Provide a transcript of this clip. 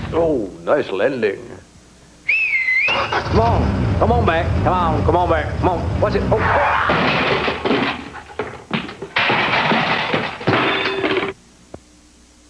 Oh, nice landing. Come on back. Come on back. Come on. Watch it. Oh.